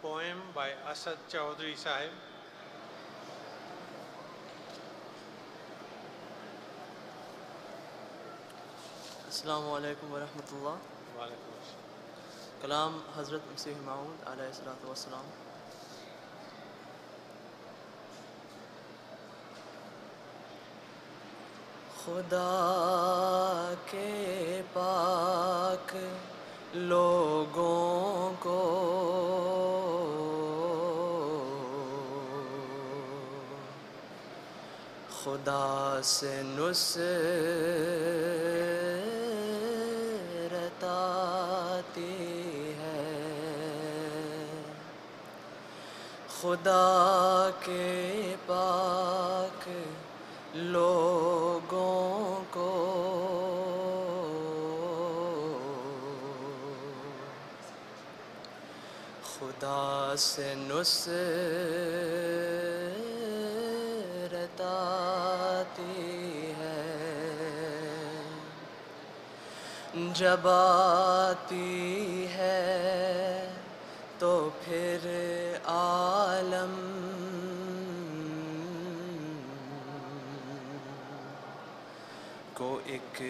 poem by Asad Chaudhry Sahib. السلام علیکم ورحمۃ اللہ. وعلیکم السلام. کلام حضرت مسیح موعود علیہ الصلوۃ والسلام. خدا کے پاک لوگوں کو خدا سے نصرت آتی ہے. خدا کے پاک لوگوں کو خدا سے نصرت آتی ہے. جب آتی ہے تو پھر عالم کو ایک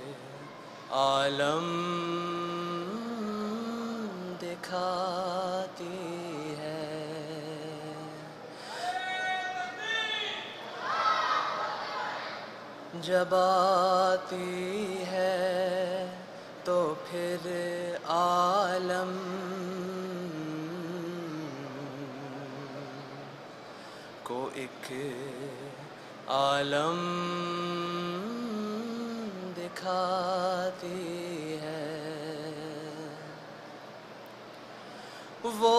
عالم دکھاتی ہے. جب آتی ہے تو پھر عالم کو ایک عالم دکھاتی ہے. وہ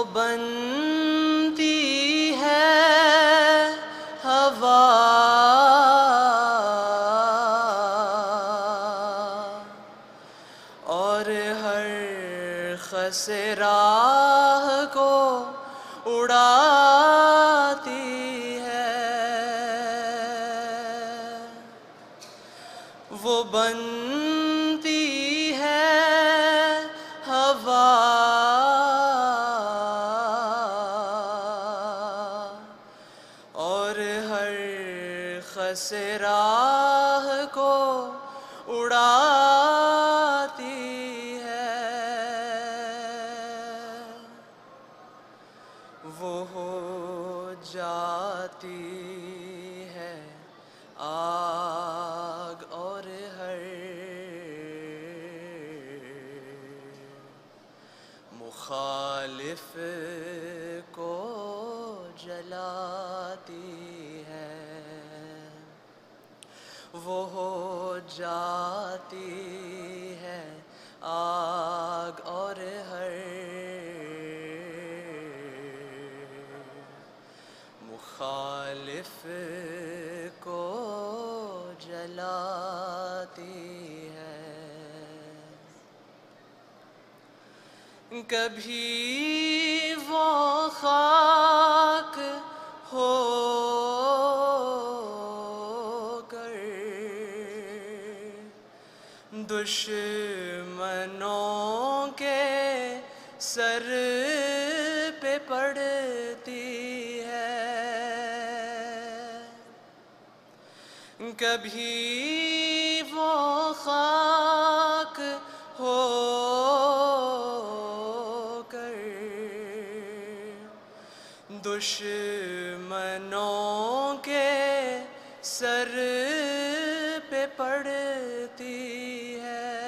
بنتی ہے ہوا اور ہر خس راہ کو اڑاتی ہے. وہ بنتی ہے ہوا اور ہر خس راہ کو اڑاتی ہے. وہ ہو جاتی ہے آگ اور ہر مخالف کو جلاتی ہے. وہ ہو جاتی ہے آگ اور ہر مخالف کو جلاتی ہے. کبھی وہ خاک ہو کر دشمنوں کے سر پہ پڑتی ہے. کبھی وہ خاک ہو کر دشمنوں کے سر پہ پڑتی ہے.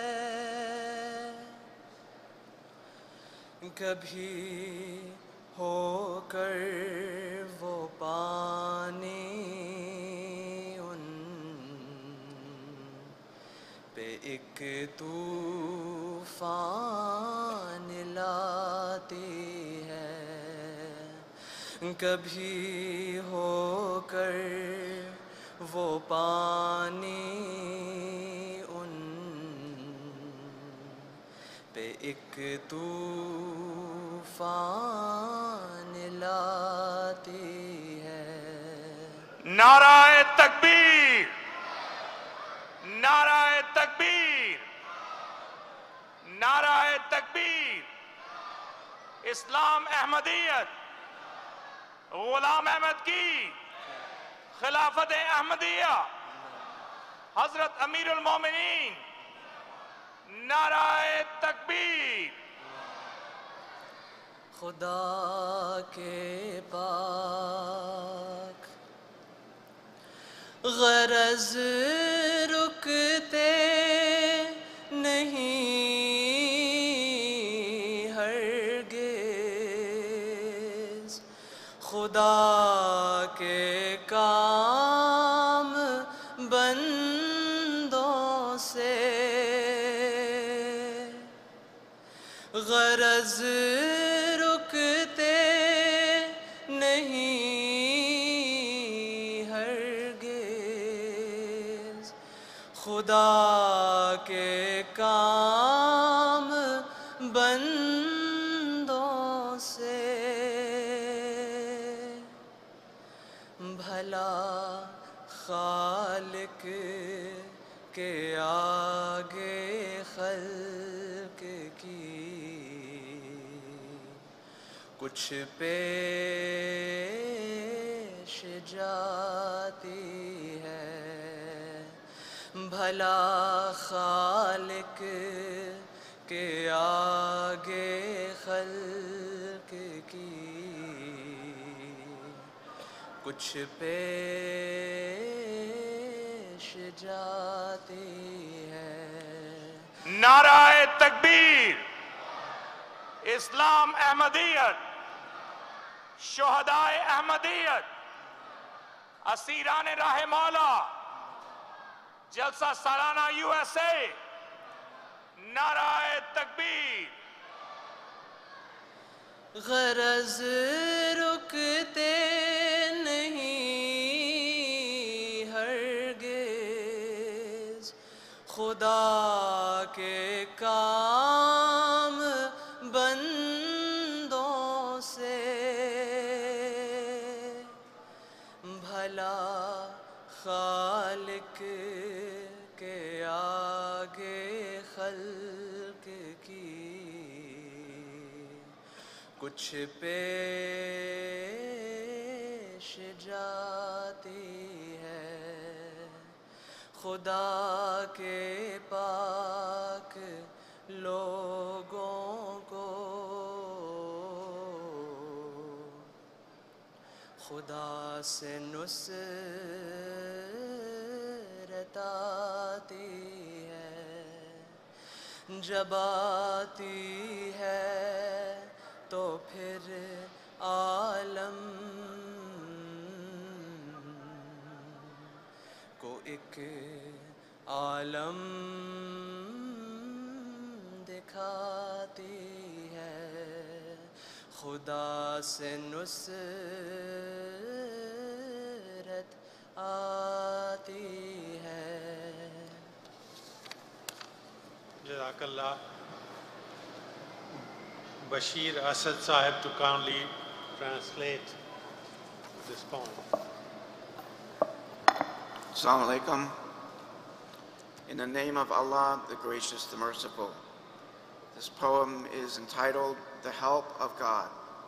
کبھی ہو کر وہ پانی ان پہ ایک طوفان لاتی ہے. کبھی ہو کر وہ پانی ان پہ ایک طوفان لاتی ہے. نعرہ تکبیر، نعرہ تکبیر، نعرہ تکبیر. اسلام احمدیت، غلام احمد کی خلافت احمدیہ، حضرت امیر المومنین، نعرہ تکبیر۔ خدا کے پاک غرض رکتے نہیں ہرگز، خدا کے کام بندوں سے غرض رکتے نہیں ہرگز، خدا کے کام بندوں سے، بھلا خالق کے آگے خلق کی کچھ پیش جاتی ہے، بھلا خالق کے آگے خلق کی کچھ پیش جاتی ہے۔ نعرہ تکبیر، اسلام احمدیت، شہدائے احمدیت، اسیران راہ مولا، جلسہ سالانہ USA، نعرہ تکبیر۔ غرض رکتے نہیں ہرگز، خدا کے کام بندوں سے، بھلا خالق کے آگے خلق کی کچھ پیش جاتی ہے، خدا کے پاک لوگوں کو خدا سے نصرت آتی ہے، جب آتی ہے تو پھر عالم کو ایک عالم دکھاتی ہے، خدا سے نصرت آتی ہے۔ جزاک اللہ۔ Bashir Asad Sahib to kindly translate this poem. Assalamu alaikum. In the name of Allah, the Gracious, the Merciful. This poem is entitled, The Help of God.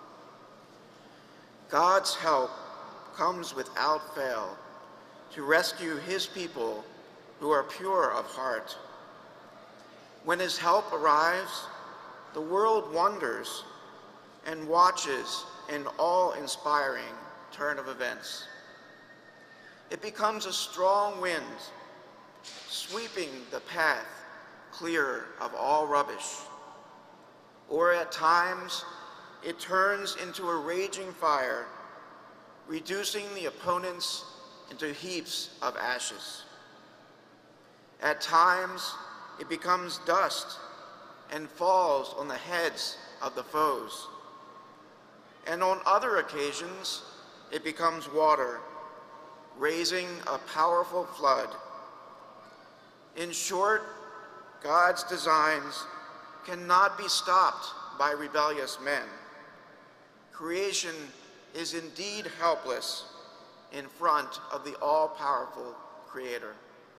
God's help comes without fail to rescue his people who are pure of heart. When his help arrives, the world wonders and watches an awe-inspiring turn of events. It becomes a strong wind, sweeping the path clear of all rubbish. Or at times, it turns into a raging fire, reducing the opponents into heaps of ashes. At times, it becomes dust and falls on the heads of the foes. And on other occasions, it becomes water, raising a powerful flood. In short, God's designs cannot be stopped by rebellious men. Creation is indeed helpless in front of the all-powerful Creator.